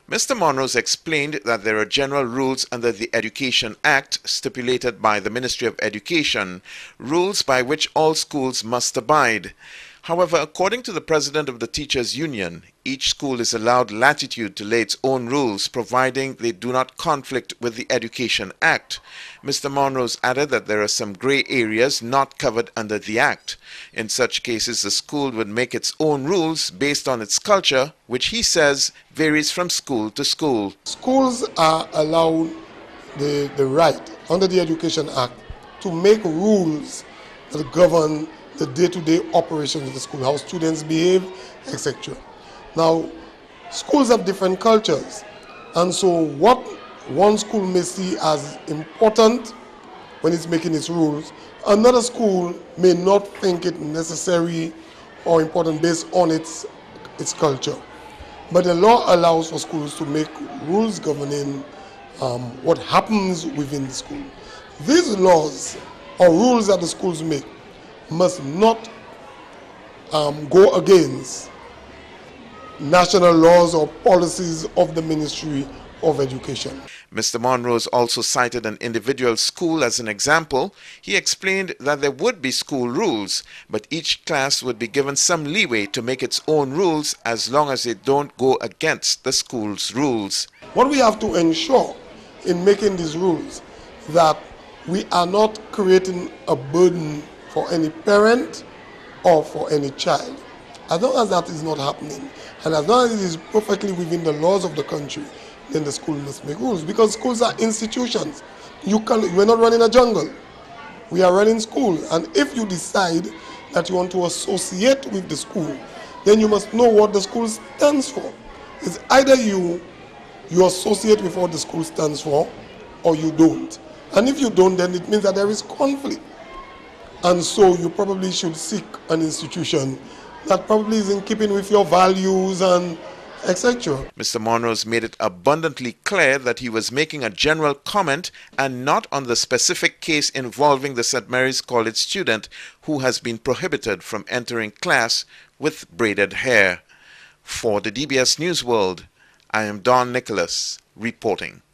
Mr. Monrose explained that there are general rules under the Education Act stipulated by the Ministry of Education, rules by which all schools must abide. However, according to the president of the Teachers Union, each school is allowed latitude to lay its own rules, providing they do not conflict with the Education Act. Mr. Monrose added that there are some grey areas not covered under the Act. In such cases, the school would make its own rules based on its culture, which he says varies from school to school. Schools are allowed the right under the Education Act to make rules that govern the day-to-day operations of the school, how students behave, etc. Now, schools have different cultures, and so what one school may see as important when it's making its rules, another school may not think it necessary or important based on its culture. But the law allows for schools to make rules governing what happens within the school. These laws or rules that the schools make must not go against national laws or policies of the Ministry of Education. Mr. Monrose also cited an individual school as an example. He explained that there would be school rules, but each class would be given some leeway to make its own rules as long as they don't go against the school's rules. What we have to ensure in making these rules that we are not creating a burden for any parent or for any child. As long as that is not happening, and as long as it is perfectly within the laws of the country, then the school must make rules, because schools are institutions. We're not running a jungle. We are running school, and if you decide that you want to associate with the school, then you must know what the school stands for. It's either you associate with what the school stands for, or you don't. And if you don't, then it means that there is conflict. And so you probably should seek an institution that probably is in keeping with your values and etc. Mr. Monrose made it abundantly clear that he was making a general comment and not on the specific case involving the St. Mary's College student who has been prohibited from entering class with braided hair. For the DBS News World, I am Don Nicholas reporting.